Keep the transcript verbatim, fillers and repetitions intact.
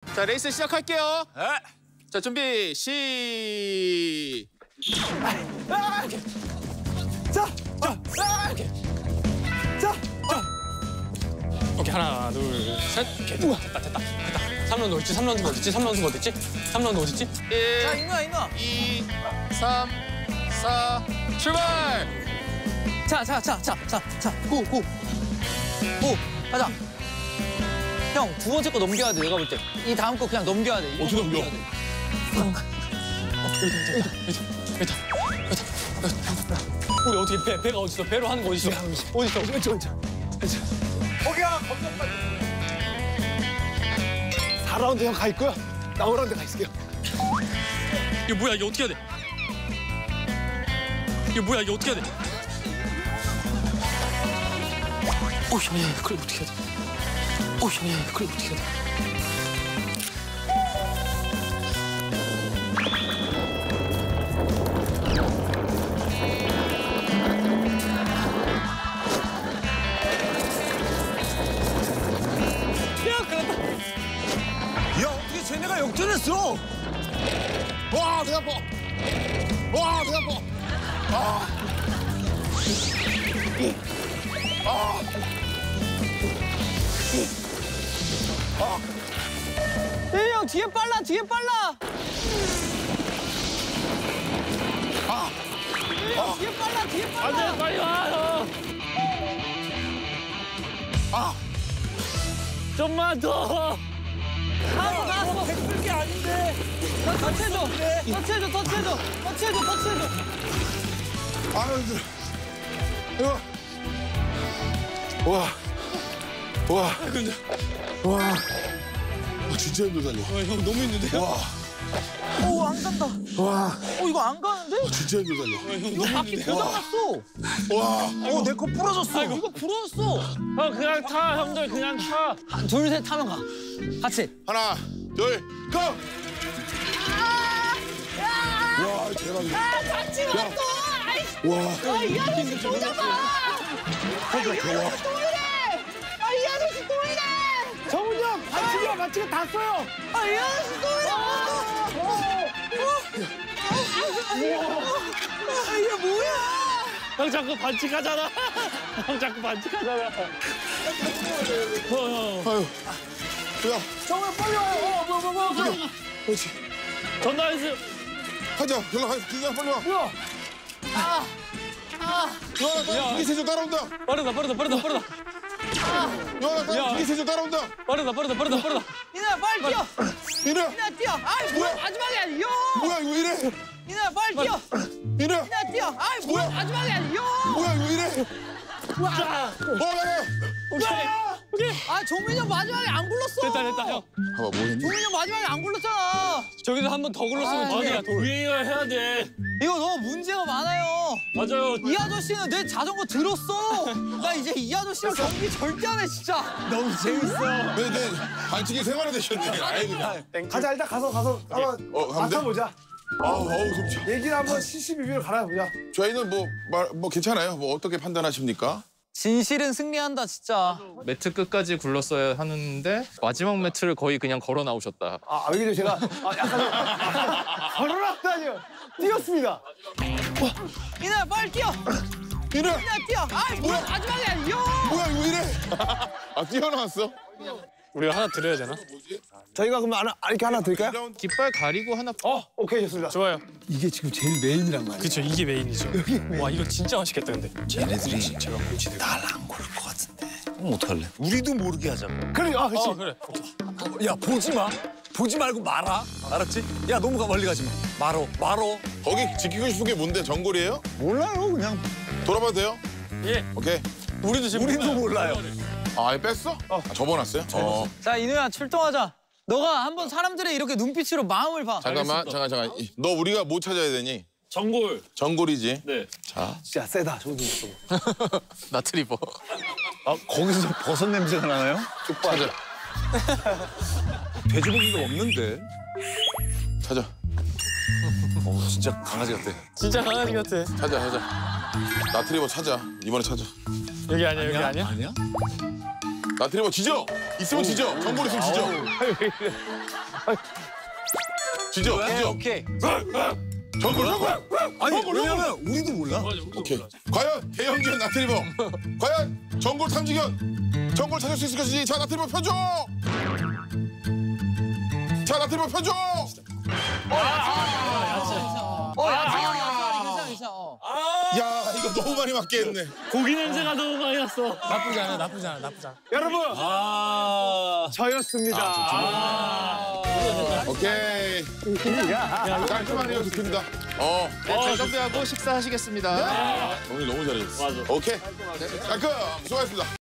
자, 레이스 시작할게요. 네. 자, 준비, 시... 아, 이렇게. 자, 자, 아, 이렇게. 자, 자. 오케이, 하나, 둘, 셋. 오케이, 됐다, 됐다, 됐다. 삼 라운드 어딨지? 삼 라운드 어딨지? 삼 라운드 어딨지? 삼 라운드 어딨지? 일, 자, 인우야, 인우야. 이, 삼, 사, 출발! 자, 자, 자, 자, 자, 자, 고, 고. 고, 가자. 형, 두 번째 거 넘겨야 돼, 내가 볼 때. 이 다음 거 그냥 넘겨야 돼. 어떻게 넘겨? 어, 여기다, 여기다, 여기다, 여기다, 여기다. 우리 어떻게 배, 배가 어딨어? 배로 하는 거 어딨어? 어딨어? 왼쪽, 왼쪽. 거기야, 거기야, 빨리. 사 라운드 형 가 있고요. 나 오 라운드 가 있을게요. 이게 뭐야? 이게 어떻게 해야 돼? 이게 뭐야? 이게 어떻게 해야 돼? 오, 야, 야, 그래 어떻게 해야 돼? 오, 야, 야, 그래 어떻게 해야 돼? 야, 어떻게 쟤네가 역전했어? 와, 배 아파! 와, 배 아파! 아! 아! 예, 형, 뒤에 빨라, 뒤에 빨라. 아! 예, 형, 뒤에 빨라, 뒤에 빨라. 안 돼, 빨리 와, 형. 아! 좀만 더. 나왔어, 나왔어. 백불 게 아닌데. 나 터치해줘. 터치해줘, 터치해줘. 터치해줘, 터치해줘. 아, 힘들어. 이거. 와. 와. 근데 와. 와, 진짜 힘들다, 이거. 형 너무 힘든데? 와. 오, 안 간다. 와. 어, 이거 안 가는데? 진짜 힘들다, 이거. 형 이거 너무 바퀴 힘든데? 고장났어. 와. 어, 내 거 부러졌어. 아이고. 이거 부러졌어. 형 그냥 타, 형들 그냥 타. 한, 둘, 셋 타면 가. 같이. 하나, 둘, 고! 와, 대박이다. 아, 같이 가 또! 아이씨, 와. 아, 이 아저씨 또 잡아! 아, 이 아저씨 또 이래! 아, 이 아저씨 또 이래! 정훈이 형, 반칙이야, 반칙이 다 써요. 아, 이 아저씨 또 이래! 아, 이게 뭐야? 형 자꾸 반칙하잖아. 형 자꾸 반칙하잖아. 어, 형. 아유. 야, 정훈이 빨리 와요. 어, 뭐, 뭐, 뭐, 빨리. 그렇지. 전화해주세요. 가자, 연락하자. 그냥 빨리 와. 뭐야? 야, 이기세조 따라온다. 빠르다, 빠르다, 빠르다, 빠르다. 야, 야. 이기세조 따라온다. 빠르다, 빠르다, 빠르다, 빠르다. 이나야, 빨리 뛰어. 이래. 이나야, 뛰어. 아이, 뭐야, 마지막에 아니요. 뭐야, 이거 이래. 이나야, 빨리 뛰어. 이래. 이나야, 뛰어. 아이, 뭐야, 마지막에 아니요. 뭐야, 이거 이래. 어, 야, 야. 오케이, 오케이. 아, 종민이 형 마지막에 안 굴렀어. 됐다, 됐다, 형. 봐봐, 뭐 했니? 종민이 형 마지막에 안 굴렀잖아. 저기서 한 번 더 굴렀으면 아, 돌이야, 네. 돌. 유행을 해야 돼. 이거 너무 문제가 많아요. 맞아요. 이 아저씨는 내 자전거 들었어. 나 이제 이 아저씨랑 경기 절대 안 해, 진짜. 너무 재밌어. 네, 네. 반칙이 생활화 되셨네. 아이, 그냥. 가자 일단 가서 가서 한번 어, 가면 돼? 맞춰보자. 아우, 어우, 숨차. 얘기를 한번 시시비비로 갈아보자. 저희는 뭐, 말, 뭐 괜찮아요. 뭐 어떻게 판단하십니까? 진실은 승리한다, 진짜. 매트 끝까지 굴렀어야 하는데 마지막 매트를 거의 그냥 걸어 나오셨다. 아 여기는 제가 아, 약간 걸어놨다니요. 뛰었습니다. 이나야, 빨리 뛰어. 이래. 이나야, 뛰어. 아이, 뭐야, 마지막에 아니요. 뭐야, 이거 이래. 아, 뛰어나왔어? 우리가 하나 드려야 되나? 저희가 그러면 하나, 이렇게 하나 드릴까요? 깃발 가리고 하나. 어, 오케이 좋습니다. 좋아요. 이게 지금 제일 메인이란 말이야. 그쵸, 이게 메인이죠. 와, 이거 진짜 맛있겠다, 근데. 쟤네들이 날 안 고를 것 같은데. 그럼 어떡할래? 우리도 모르게 하자고. 그래, 아 그렇지. 어, 그래. 야, 보지 마. 보지 말고 말아. 알았지? 야, 너무 멀리 가지 마. 말어, 말어. 거기 지키고 싶은 게 뭔데? 정골이에요? 몰라요, 그냥. 돌아봐도 돼요? 예. 오케이. 우리도 지금 우리도 몰라요. 아, 아예 뺐어? 아, 접어놨어요? 어. 자, 이누야, 출동하자. 너가 한번 사람들의 이렇게 눈빛으로 마음을 봐. 잠깐만, 잠깐, 잠깐. 이- 너 우리가 뭐 찾아야 되니? 전골. 정골이지. 네. 자. 진짜 세다, 저기. 나트리버. 아, 거기서 버섯 냄새가 나나요? 찾아. 돼지고기가 없는데. 찾아. 어, 진짜 강아지 같아. 진짜 강아지 같아. 찾아, 찾아. 나트리버 찾아. 이번에 찾아. 여기 아니야, 여기 아니야? 아니야? 나트륨 지져. 있으면 지져. 전골 있으면 지져. 지져, 지져. 오케이. 전골, 전골. 아니 전골, 왜냐면 우리도 몰라. 오케이. 과연 대형견 나트륨. 과연 전골 탐지견. 전골 찾을 수 있을 것이지. 자, 나트륨 펴줘. 자, 나트륨 펴줘. 어, 야채, 야채, 괜찮아, 괜찮아. 어. 야, 이거 너무 많이 맞게 했네. 고기 냄새가 너무 많이 났어. 나쁘지 않아, 나쁘지 않아, 나쁘지 않아. 여러분 아. 저였습니다. 오케이. 깔끔하게 좋습니다. 어, 네, 잘 정비하고 식사하시겠습니다. 오늘 너무 잘해줬어. 맞아. 오케이. 깔끔. 수고하셨습니다.